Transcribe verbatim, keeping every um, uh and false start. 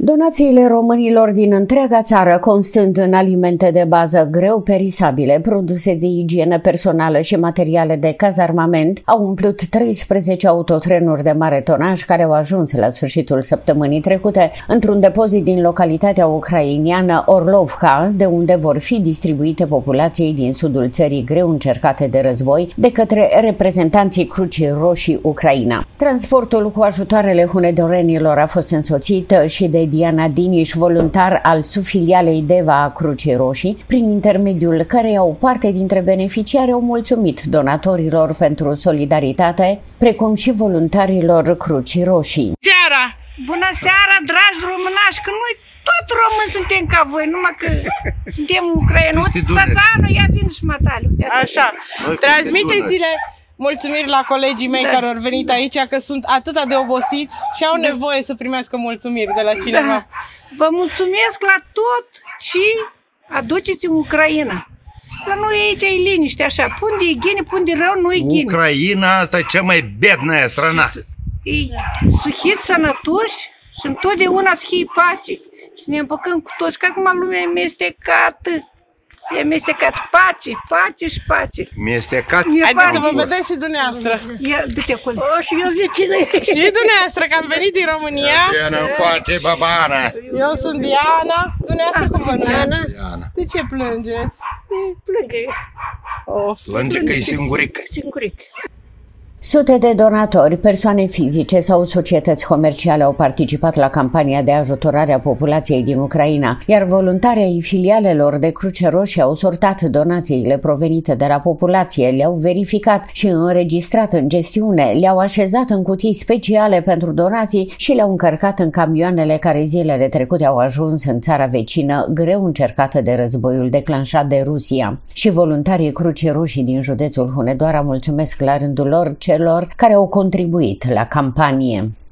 Donațiile românilor din întreaga țară, constând în alimente de bază greu perisabile, produse de igienă personală și materiale de cazarmament, au umplut treisprezece autotrenuri de mare tonaj care au ajuns la sfârșitul săptămânii trecute într-un depozit din localitatea ucrainiană Orlovka, de unde vor fi distribuite populației din sudul țării greu încercate de război de către reprezentanții Crucii Roșii Ucraina. Transportul cu ajutoarele hunedorenilor a fost însoțit și de Diana Diniș, voluntar al subfilialei Deva a Crucii Roșii, prin intermediul căreia o parte dintre beneficiari au mulțumit donatorilor pentru solidaritate, precum și voluntarilor Crucii Roșii. Seara! Bună seara, dragi românași, că noi tot români suntem ca voi, numai că suntem ucraineni. Țățanul, ia vin și matale. Așa, transmiteți-le mulțumiri la colegii mei da. care au venit aici, că sunt atât de obosiți și au nevoie să primească mulțumiri de la cineva. Da. Vă mulțumesc la tot și aduceți în Ucraina. La noi aici e liniște, așa, pun de ghine, pun de rău, nu e ghine. Ucraina asta e cea mai bednă strana. Să fiți sănătoși și întotdeauna să fie pace. Să ne împăcăm cu toți, că acum lumea e mestecată. E amestecat pace, pace și pace. Mestecați? Haideți să vă vedeți și dumneavoastră. Ia, du-te acolo. O, și eu vecină. Și dumneavoastră, că am venit din România. Diana, încoace, babana. Eu sunt Diana. Dumneavoastră cum vă Diana. De ce plângeți? Plânge. Oh, plânge că e singuric. Singuric. Sute de donatori, persoane fizice sau societăți comerciale au participat la campania de ajutorare a populației din Ucraina, iar voluntarii ai filialelor de Cruce Roșie au sortat donațiile provenite de la populație, le-au verificat și înregistrat în gestiune, le-au așezat în cutii speciale pentru donații și le-au încărcat în camioanele care zilele trecute au ajuns în țara vecină, greu încercată de războiul declanșat de Rusia. Și voluntarii Crucii Roșii din județul Hunedoara mulțumesc la rândul lor celor care au contribuit la campanie.